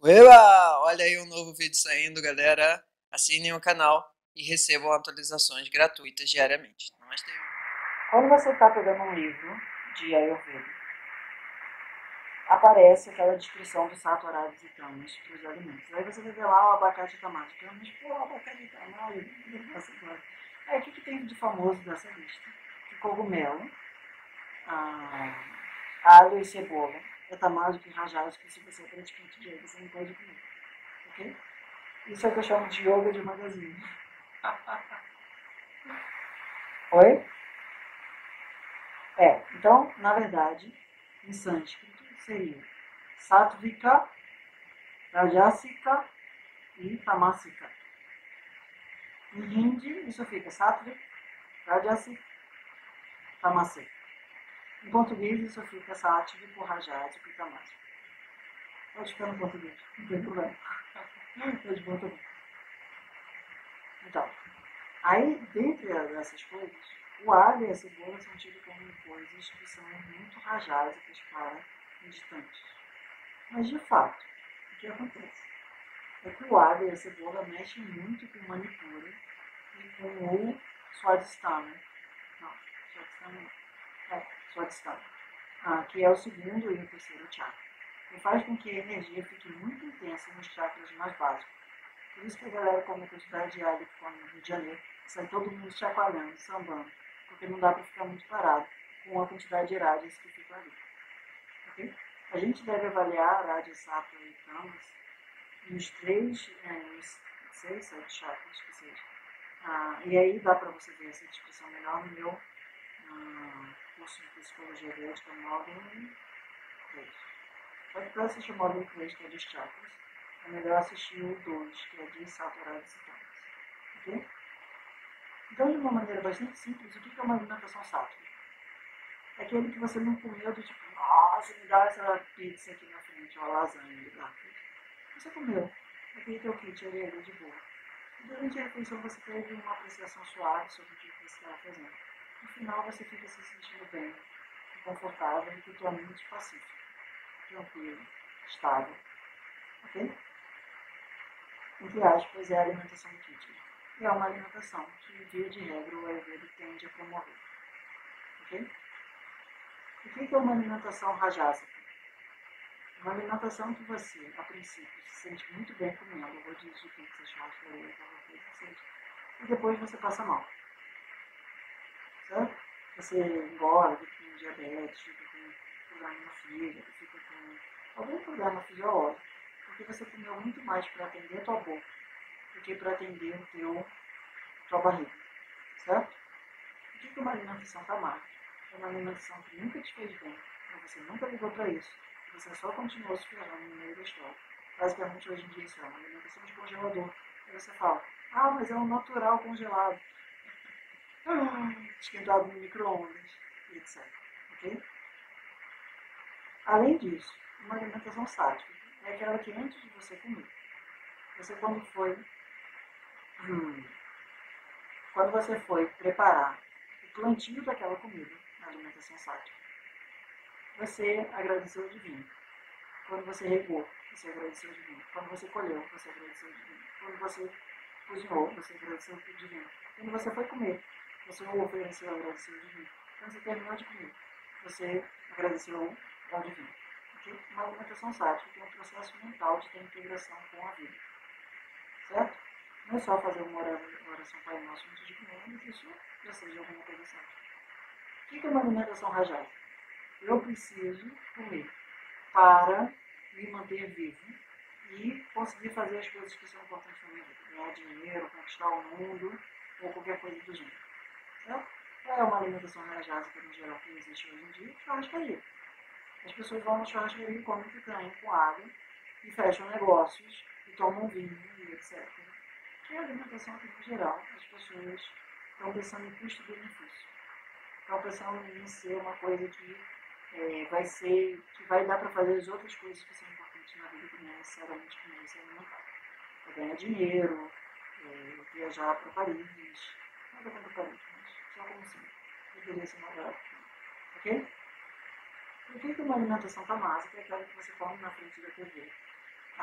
Eba! Olha aí um novo vídeo saindo, galera. Assinem o canal e recebam atualizações gratuitas diariamente. Namastê. Quando você está pegando um livro de Ayurveda, aparece aquela descrição dos saturados e tamas para os alimentos. Aí você vai ver lá o abacate tamado. Mas, pô, o abacate tamado, aí o que tem de famoso dessa lista? Que cogumelo, alho e cebola. É tamado que rajados que se você é praticante de yoga, você não pode comer. Ok? Isso é o que eu chamo de yoga de magazine. Oi? Então, na verdade, em sânscrito seria Sattvika, Rajasika e Tamasika. Em hindi, isso fica Sattvic, Rajasic, Tamasik. Em português, isso fica Sattvic, Rajasic e Tamasik. Pode ficar no português, não tem problema. Estou de bom também. Então, aí, dentre essas coisas, o alho e a cebola são tidos como coisas que são muito rajásicas para meditantes. Mas, de fato, o que acontece? É que o alho e a cebola mexem muito com o Manipura e com o Swadhisthana. Não, Swadhisthana não. Swadhisthana. Que é o segundo e o terceiro chakra. E faz com que a energia fique muito intensa nos chakras mais básicos. Por isso que a galera come a quantidade de alho que come no Rio de Janeiro, sai todo mundo chacoalhando, sambando, porque não dá para ficar muito parado com a quantidade de rádios que fica ali. Okay? A gente deve avaliar a rádio sattva e tamas nos nos 6, 7 chakras que seja. E aí dá para você ver essa descrição melhor no meu curso de Psicologia Védica, módulo 3. Só que para assistir o módulo 3, que é dos chakras, é melhor assistir o 2, que é de saturados e tamas. Ok? Então, de uma maneira bastante simples, o que é uma alimentação sátrica? É aquele que você não comeu do tipo, nossa, me dá essa pizza aqui na frente, ou a lasanha, me dá. Você comeu. Aquele teu kit ali de boa. E durante a refeição você teve uma apreciação suave sobre o que você estava fazendo. No final você fica se sentindo bem, confortável e totalmente pacífico, tranquilo, estável. Ok? Entre aspas, é a alimentação kit. E é uma alimentação que, via de regra, o Ayurveda tende a promover. Ok? O que é uma alimentação rajásika? Uma alimentação que você, a princípio, se sente muito bem comendo, rodízio de pizza, churrascaria, aquela coisa, e depois você passa mal. Certo? Você engorda, fica com diabetes, fica com problema no fígado, fica com algum problema fisiológico, porque você comeu muito mais para atender a tua boca do que para atender tua barriga. Certo? O que é uma alimentação tamágica? É uma alimentação que nunca te fez bem, mas você nunca ligou para isso. Você só continuou se ferrando no meio da história. Basicamente, hoje em dia, isso é uma alimentação de congelador. Aí você fala, mas é um natural congelado. Esquentado no micro-ondas, etc. Ok? Além disso, uma alimentação sática é aquela que antes de você comer, você quando você foi preparar o plantio daquela comida, na alimentação sática, você agradeceu o divino. Quando você regou, você agradeceu o divino. Quando você colheu, você agradeceu o divino. Quando você cozinhou, você agradeceu o divino. Quando você foi comer, você ofereceu, agradeceu o divino. Quando você terminou de comer, você agradeceu ao divino. Okay? Uma alimentação sática é um processo mental de ter integração com a vida. Certo? Não é só fazer uma oração Pai Nosso antes de comer, mas isso já seja alguma coisa sática. O que é uma alimentação rajada? Eu preciso comer para me manter vivo e conseguir fazer as coisas que são importantes na minha vida. Ganhar dinheiro, conquistar o mundo ou qualquer coisa do gênero. Certo? Qual é uma alimentação reajásica no geral que existe hoje em dia? Churrascaria. As pessoas vão na churrascaria e comem picanha com água e fecham negócios e tomam vinho e etc. Que é a alimentação que, no geral, as pessoas estão pensando em custo-benefício. Estão pensando em ser uma coisa que vai dar para fazer as outras coisas que são importantes na vida, que não é necessariamente comer se alimentar. Para ganhar dinheiro, viajar para Paris, nada contra Paris, mas só como assim, deveria ser melhor. Ok? O que é uma alimentação tamásica? É aquela que você come na frente da TV,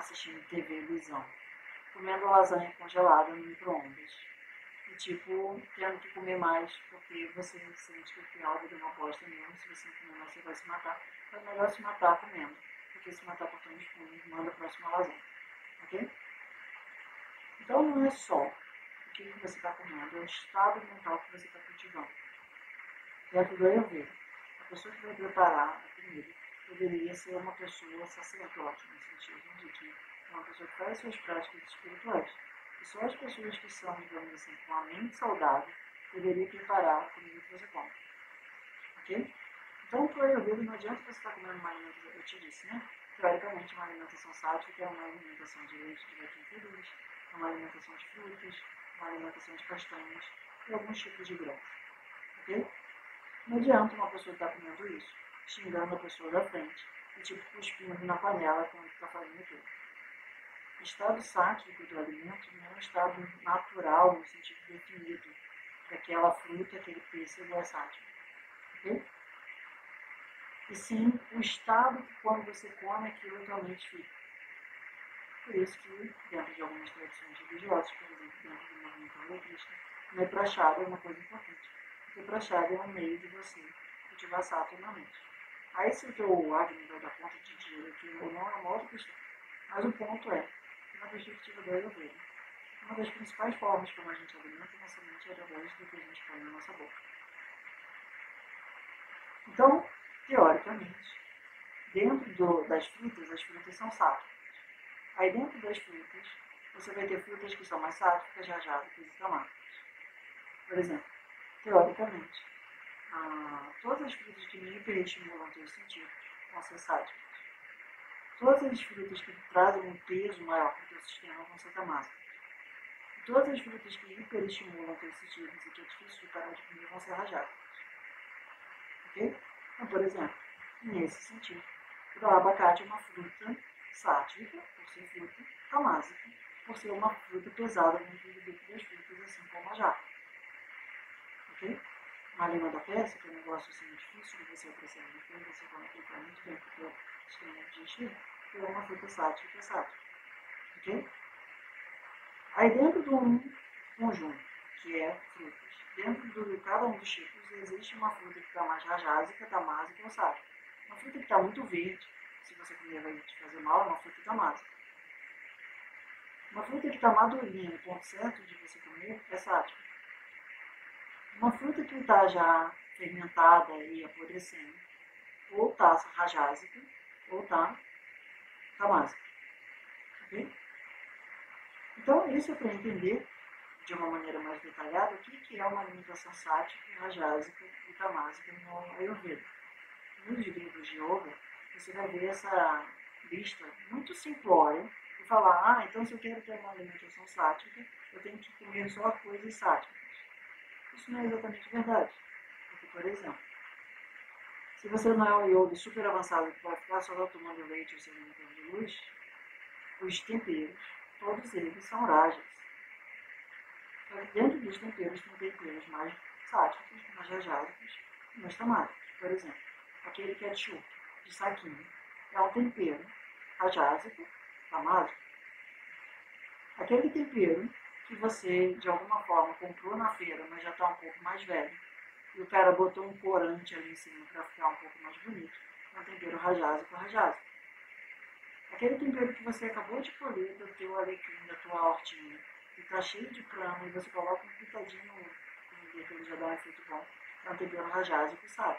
assistindo TV e visão, comendo lasanha congelada no micro-ondas. E, tipo, tendo que comer mais porque você sente que o final deu uma bosta mesmo. Se você não comer mais, você vai se matar. Então é melhor se matar comendo do que se matar cortando os punhos. Manda a próxima lasanha. Ok? Então não é só o que você está comendo, é o estado mental que você está cultivando. Dentro do Ayurveda, a pessoa que vai preparar a comida deveria ser uma pessoa sacerdote, no sentido de que é uma pessoa que faz suas práticas espirituais. E só as pessoas que são, digamos assim, com a mente saudável deveriam preparar a comida que você come. Ok? Então, para o Ayurveda, não adianta você estar comendo uma alimentação, eu te disse, né? Teoricamente, uma alimentação sátrica é uma alimentação de leite de vaquinha feliz, uma alimentação de frutas, uma alimentação de castanhas e alguns tipos de grãos. Ok? Não adianta uma pessoa estar comendo isso, xingando a pessoa da frente e tipo cuspindo na panela quando está fazendo aquilo. O estado sátrico do alimento não é um estado natural, no sentido definido, daquela fruta, aquele pêssego é sátrico. Ok? E sim o estado que quando você come aquilo realmente fica. Por isso que, dentro de algumas tradições religiosas, por exemplo, dentro do movimento alegrista, comer prachada é uma coisa importante. Porque prachada é um meio de você cultivar sattva na mente. Aí se o teu Agni vai dar conta de dizer aquilo ou não é uma outra questão. Mas o ponto é, na perspectiva do Ayurveda, uma das principais formas como a gente alimenta nossa mente é através do que a gente põe na nossa boca. Então, teoricamente, dentro das frutas, as frutas são sátricas. Aí dentro das frutas, você vai ter frutas que são mais sátricas, rajásicas e tamáticas. Por exemplo, teoricamente, todas as frutas que me hiperestimulam teus sentidos vão ser sátricas. Todas as frutas que trazem um peso maior para o teu sistema vão ser tamásicas. Todas as frutas que hiperestimulam teus sentidos e que é difícil de parar de comer vão ser rajásicas. Ok? Então, por exemplo, nesse sentido, o abacate é uma fruta sátrica, por ser fruta, tamásica, por ser uma fruta pesada dentro do grupo das frutas, assim como a jaca. Ok? Uma lima da peça, que é um negócio assim difícil de você apreciar no filme, você come aplicar muito bem porque o sistema digestivo, que é uma fruta sátrica, ok? Aí dentro de um conjunto, que é frutas, dentro de cada um dos tipos existe uma fruta que está mais rajásica, tamásica ou sátrica. Uma fruta que está muito verde, se você comer vai te fazer mal, é uma fruta tamásica. Uma fruta que está madurinha, no ponto certo de você comer, é sátrica. Uma fruta que está já fermentada e apodrecendo, ou está rajásica, ou está tamásica. Ok? Então, isso é para entender de uma maneira mais detalhada o que é uma alimentação sátrica, rajásica e tamásica no Ayurveda. Nos livros de yoga, você vai ver essa lista muito simplória e falar, então se eu quero ter uma alimentação sátrica, eu tenho que comer só coisas sátricas. Isso não é exatamente verdade. Porque, por exemplo, se você não é um yogi super avançado que vai ficar só tomando leite ou se alimentando de luz, os temperos, todos eles são rajas. Então, dentro dos temperos tem temperos mais sátricos, mais rajásicos e mais tamáticos. Por exemplo, aquele ketchup de saquinho é um tempero rajásico, tamásico. Aquele tempero que você, de alguma forma, comprou na feira, mas já está um pouco mais velho, e o cara botou um corante ali em cima para ficar um pouco mais bonito, é um tempero rajásico, rajásico. Aquele tempero que você acabou de colher do teu alecrim, da tua hortinha, que está cheio de prana, e você coloca um pitadinho no comida que ele já dá um efeito bom, é um tempero rajásico, sabe?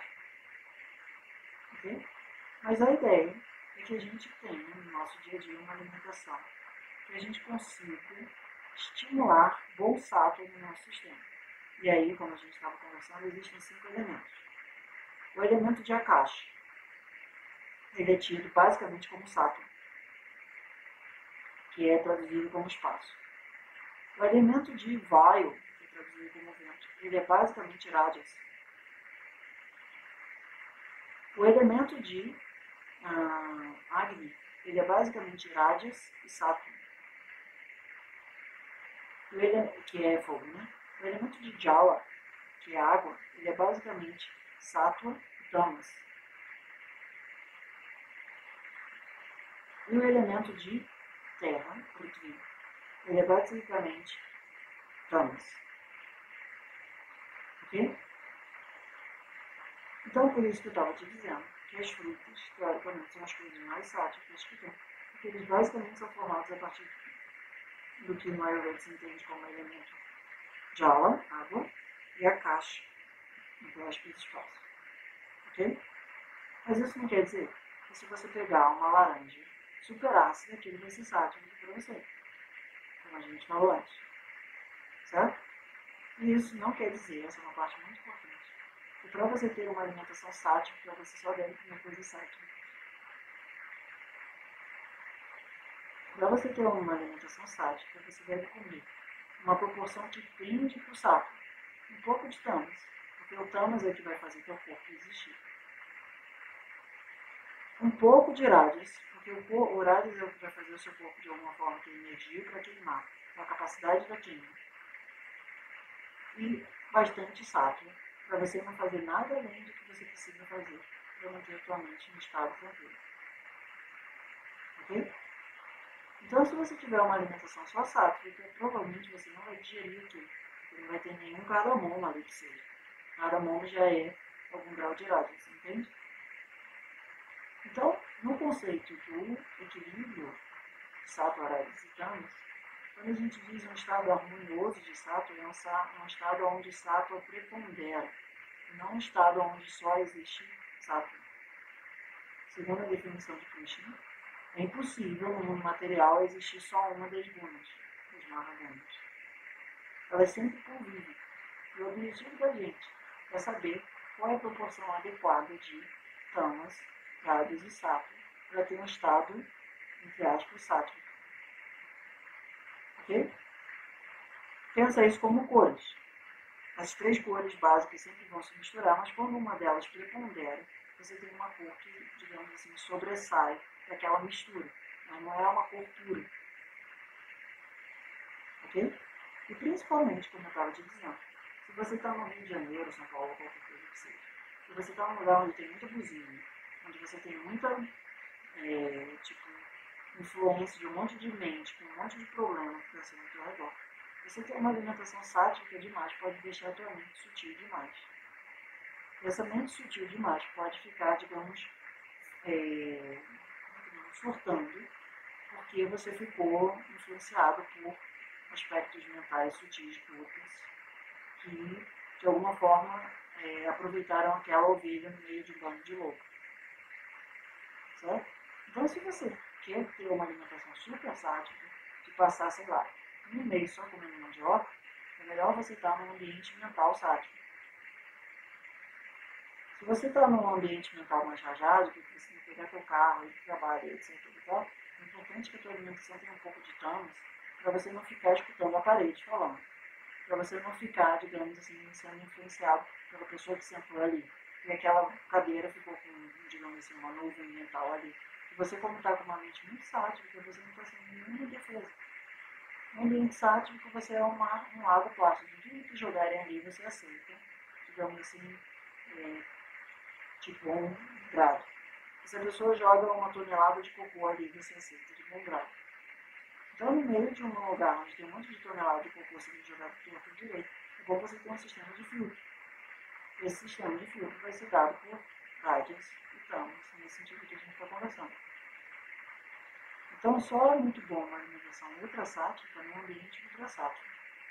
Ok? Mas a ideia é que a gente tenha no nosso dia a dia uma alimentação que a gente consiga estimular bom sattva no nosso sistema. E aí, como a gente estava conversando, existem 5 elementos. O elemento de Akash, ele é tido basicamente como sattva, que é traduzido como espaço. O elemento de Vayu, que é traduzido como vento, ele é basicamente Rajas. O elemento de Agni, ele é basicamente Rajas e Sattva, que é fogo, né? O elemento de Jala, que é água, ele é basicamente Sattva e Tamas. E o elemento de terra, Prithvi, ele é basicamente tamas. Ok? Então, por isso que eu estava te dizendo que as frutas, teoricamente, são as coisas mais sátticas que tem. Porque eles basicamente são formados a partir do que no Ayurveda se entende como elemento Jala, água, e a caixa, então as principais. Ok? Mas isso não quer dizer que se você pegar uma laranja super ácida, aquilo vai ser sático para você, como a gente falou antes. Certo? E isso não quer dizer, essa é uma parte muito importante, que para você ter uma alimentação sática, você só deve comer coisa sática. Para você ter uma alimentação sática, você deve comer uma proporção que tende para o sático. Um pouco de tamas, porque o tamas é que vai fazer teu corpo existir. Um pouco de rádios, porque o rádios é o que vai fazer o seu corpo de alguma forma ter energia para queimar, a capacidade da queima. E bastante sábio, para você não fazer nada além do que você precisa fazer para manter a tua mente em estado tranquilo. Ok? Então, se você tiver uma alimentação só sátrica, provavelmente você não vai digerir aquilo, porque não vai ter nenhum cardamomo ali que seja. Cardamomo já é algum grau de rádio, entende? Então, no conceito do equilíbrio de sattva, rajas e tamas, quando a gente diz um estado harmonioso de sattva, é um estado onde sattva prepondera, não um estado onde só existe sattva. Segundo a definição de Krishna, é impossível no mundo material existir só uma das gunas, das mahaganas. Elas sempre convivem. E o objetivo da gente é saber qual é a proporção adequada de tamas, rajas e sattva para ter um estado, entre aspas, sáttvico. Ok? Pensa isso como cores. As três cores básicas sempre vão se misturar, mas quando uma delas prepondera, você tem uma cor que, digamos assim, sobressai daquela mistura. Mas não é uma cor pura. Ok? E principalmente, como eu estava te dizendo, se você está no Rio de Janeiro, São Paulo, qualquer coisa que seja, se você está num lugar onde tem muita buzina, onde você tem muita influência de um monte de mente, com um monte de problema pensando ao teu redor, você ter uma alimentação sática demais pode deixar a tua mente sutil demais. E essa mente sutil demais pode ficar, digamos, surtando, porque você ficou influenciado por aspectos mentais sutis curtos que, de alguma forma, aproveitaram aquela ovelha no meio de um bando de lobo. Certo? Então, se você quer ter uma alimentação super sática, de passar, sei lá, um mês só comendo mandioca, é melhor você estar num ambiente mental sático. Se você está num ambiente mental mais rajado, que você tem que pegar teu carro, ir para o trabalho, etc. É importante que a tua alimentação tenha um pouco de tamas, para você não ficar escutando a parede falando. Para você não ficar, digamos assim, sendo influenciado pela pessoa que sentou ali. E aquela cadeira ficou com, digamos assim, uma nuvem mental ali. E você, como está com uma mente muito sática, você não está sendo nenhuma defesa. No ambiente sático, você é um lago plástico. Tudo que jogarem ali, você aceita. Digamos assim, tipo um grado. Se a pessoa joga uma tonelada de cocô ali, você aceita de bom grado. Então, no meio de um lugar onde tem um monte de tonelada de cocô sendo jogado torto direito, é bom você ter um sistema de filtro. Esse sistema de filtro vai ser dado por rádios e tamas, nesse sentido que a gente está conversando. Então, só é muito bom uma alimentação ultrassática num ambiente ultrassático.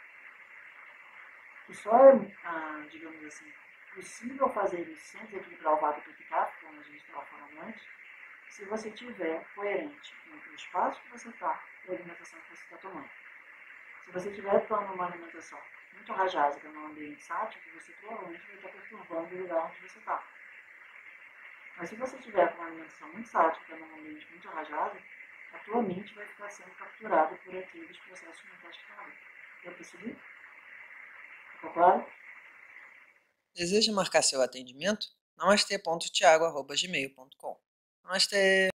E só é, digamos assim, possível fazer isso sem desequilibrar o vata pitta-kapha, como a gente estava falando antes, se você estiver coerente entre o espaço que você está e a alimentação que você está tomando. Se você estiver tomando uma alimentação muito rajásica no ambiente sático, você provavelmente vai estar perturbando o lugar onde você está. Mas se você estiver com uma alimentação muito sática num ambiente muito rajásico, a tua mente vai ficar sendo capturada por aqueles processos mentais que estão ali. Eu percebi? Ficou claro? Deseja marcar seu atendimento? namastê.tiago@gmail.com. Namastê!